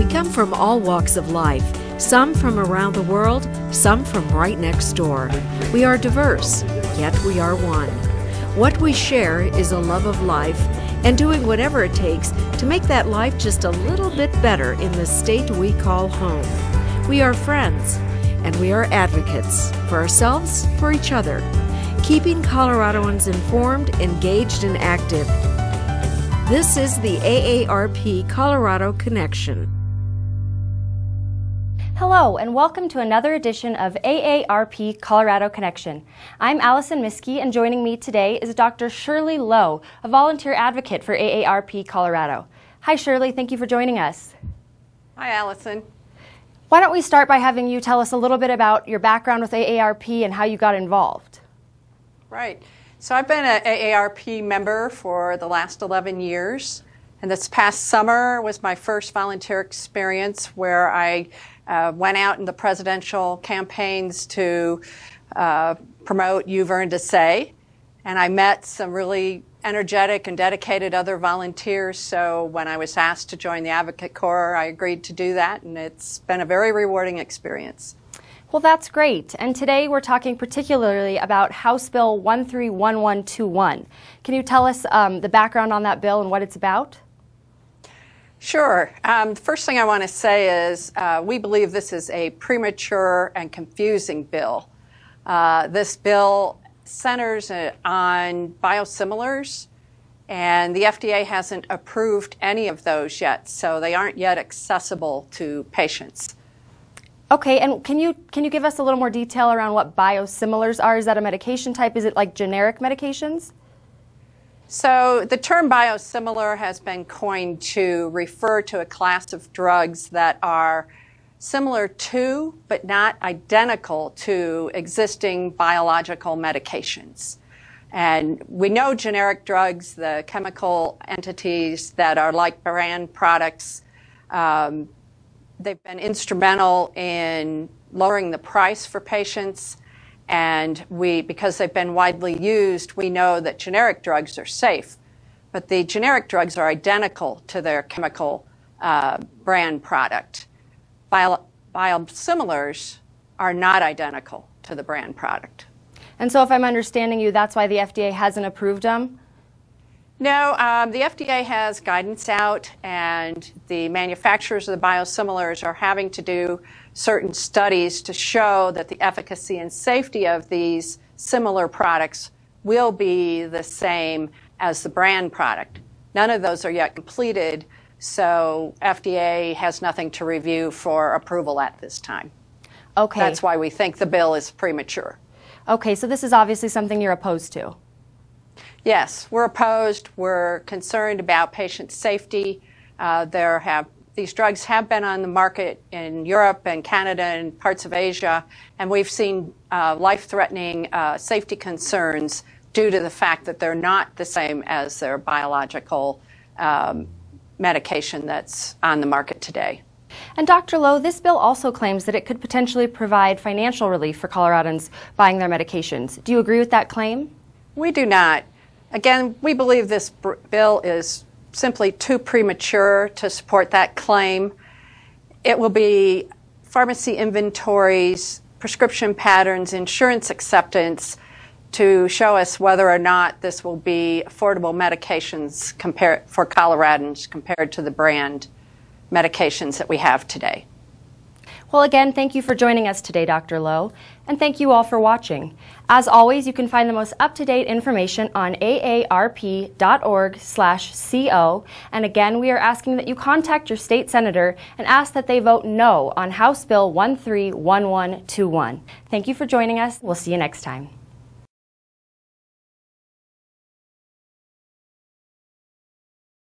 We come from all walks of life, some from around the world, some from right next door. We are diverse, yet we are one. What we share is a love of life and doing whatever it takes to make that life just a little bit better in the state we call home. We are friends, and we are advocates for ourselves, for each other, keeping Coloradoans informed, engaged, and active. This is the AARP Colorado Connection. Hello, and welcome to another edition of AARP Colorado Connection. I'm Allison Miskey, and joining me today is Dr. Shirley Leow, a volunteer advocate for AARP Colorado. Hi, Shirley. Thank you for joining us. Hi, Allison. Why don't we start by having you tell us a little bit about your background with AARP and how you got involved? Right. So I've been an AARP member for the last 11 years, and this past summer was my first volunteer experience where I went out in the presidential campaigns to promote untested, and I met some really energetic and dedicated other volunteers. So when I was asked to join the Advocate Corps, I agreed to do that, and it's been a very rewarding experience. Well, that's great. And today we're talking particularly about House Bill 131121. Can you tell us the background on that bill and what it's about? Sure. The first thing I want to say is we believe this is a premature and confusing bill. This bill centers on biosimilars, and the FDA hasn't approved any of those yet, so they aren't yet accessible to patients. Okay, and can you give us a little more detail around what biosimilars are? Is that a medication type? Is it like generic medications? So the term biosimilar has been coined to refer to a class of drugs that are similar to, but not identical to, existing biological medications. And we know generic drugs, the chemical entities that are like brand products, they've been instrumental in lowering the price for patients. And because they've been widely used, we know that generic drugs are safe. But the generic drugs are identical to their chemical brand product. Biosimilars are not identical to the brand product. And so if I'm understanding you, that's why the FDA hasn't approved them? No, the FDA has guidance out, and the manufacturers of the biosimilars are having to do certain studies to show that the efficacy and safety of these similar products will be the same as the brand product. None of those are yet completed, so FDA has nothing to review for approval at this time. Okay. That's why we think the bill is premature. Okay, so this is obviously something you're opposed to. Yes, we're opposed. We're concerned about patient safety. These drugs have been on the market in Europe and Canada and parts of Asia, and we've seen life-threatening safety concerns due to the fact that they're not the same as their biological medication that's on the market today. And Dr. Leow, this bill also claims that it could potentially provide financial relief for Coloradans buying their medications. Do you agree with that claim? We do not. Again, we believe this bill is simply too premature to support that claim. It will be pharmacy inventories, prescription patterns, insurance acceptance to show us whether or not this will be affordable medications for Coloradans compared to the brand medications that we have today. Well, again, thank you for joining us today, Dr. Leow, and thank you all for watching. As always, you can find the most up-to-date information on aarp.org/co, and again, we are asking that you contact your state senator and ask that they vote no on House Bill 131121. Thank you for joining us. We'll see you next time.